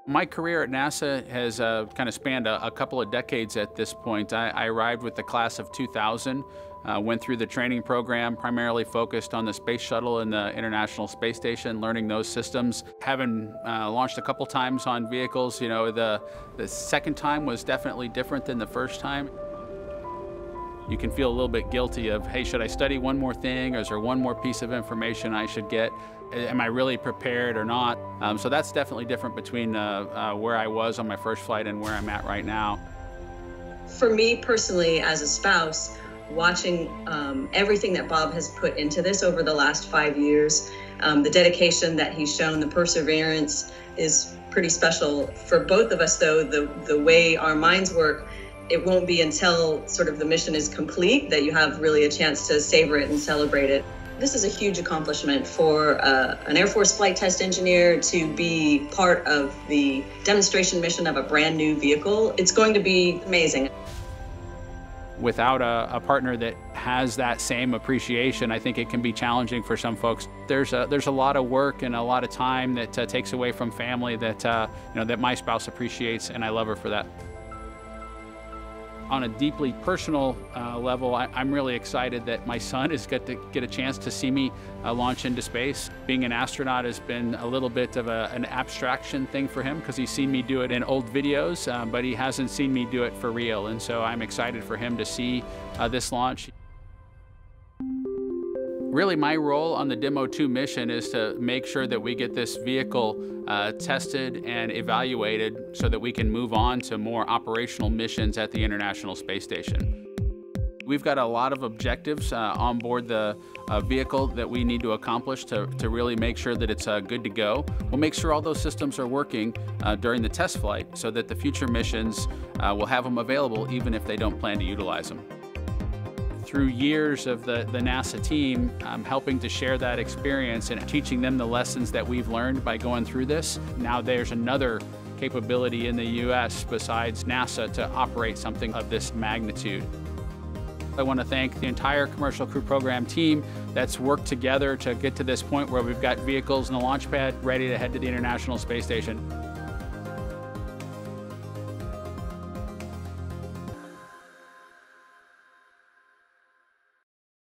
My career at NASA has kind of spanned a couple of decades at this point. I arrived with the class of 2000, went through the training program, primarily focused on the space shuttle and the International Space Station, learning those systems. Having launched a couple times on vehicles, you know, the second time was definitely different than the first time. You can feel a little bit guilty of, hey, should I study one more thing, or is there one more piece of information I should get? Am I really prepared or not? So that's definitely different between where I was on my first flight and where I'm at right now. For me personally, as a spouse, watching everything that Bob has put into this over the last 5 years, the dedication that he's shown, the perseverance is pretty special. For both of us, though, the way our minds work, it won't be until sort of the mission is complete that you have really a chance to savor it and celebrate it. This is a huge accomplishment for an Air Force flight test engineer to be part of the demonstration mission of a brand new vehicle. It's going to be amazing. Without a partner that has that same appreciation, I think it can be challenging for some folks. There's a lot of work and a lot of time that takes away from family that that my spouse appreciates, and I love her for that. On a deeply personal level, I'm really excited that my son is get a chance to see me launch into space. Being an astronaut has been a little bit of an abstraction thing for him because he's seen me do it in old videos, but he hasn't seen me do it for real. And so I'm excited for him to see this launch. Really, my role on the Demo 2 mission is to make sure that we get this vehicle tested and evaluated so that we can move on to more operational missions at the International Space Station. We've got a lot of objectives on board the vehicle that we need to accomplish to really make sure that it's good to go. We'll make sure all those systems are working during the test flight so that the future missions will have them available even if they don't plan to utilize them. Through years of the NASA team, helping to share that experience and teaching them the lessons that we've learned by going through this. Now there's another capability in the U.S. besides NASA to operate something of this magnitude. I want to thank the entire Commercial Crew Program team that's worked together to get to this point where we've got vehicles in the launch pad ready to head to the International Space Station.